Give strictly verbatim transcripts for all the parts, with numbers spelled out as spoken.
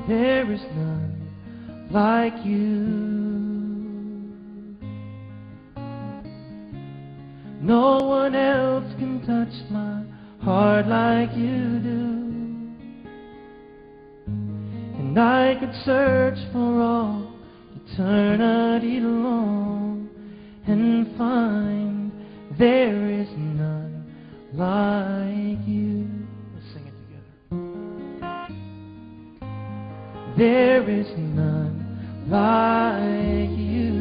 There is none like you. No one else can touch my heart like you do. And I could search for all eternity long and find there is none like you. Let's sing it together. There is none like you.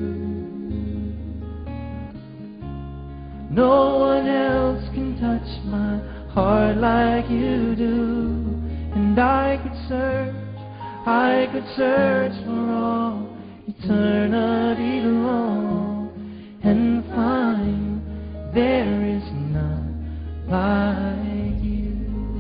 No one else can touch my heart like you do. And I could search, I could search for all eternity long and find there is none like you.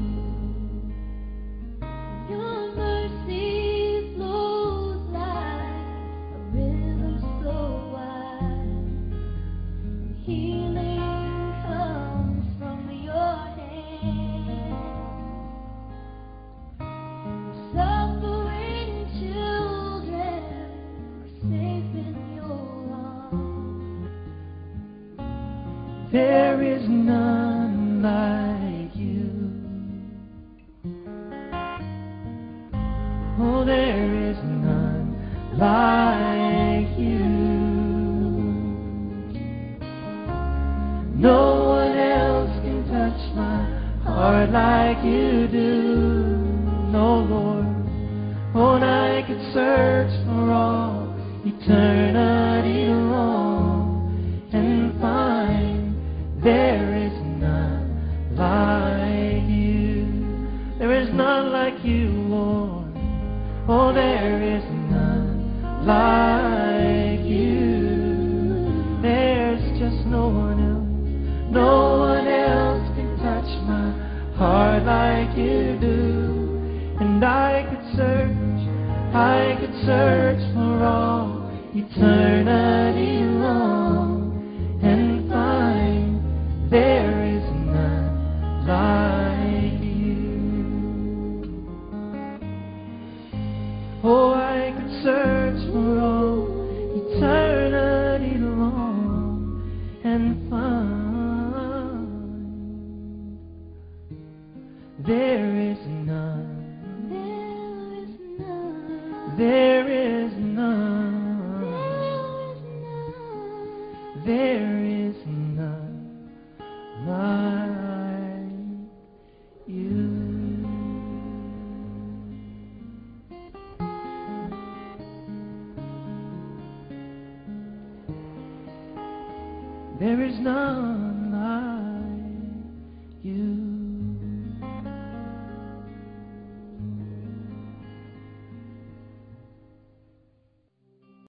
Your mercy flows like a river so wide. Healing comes from your hand. Suffering children are safe in your arms. There is none like you. Oh, there is none like you. No one else can touch my heart like you do. No, Lord. Oh, and I could search for all eternity long and find there is none like you. There is none like you, Lord. Oh, there is none like you. There's just no one else. No one else can touch my heart like you do. And I could search, I could search for all eternity long and find there is none like you. Oh, I could search for all eternity long and find there is none. There is none. There is none. There is none like you. There is none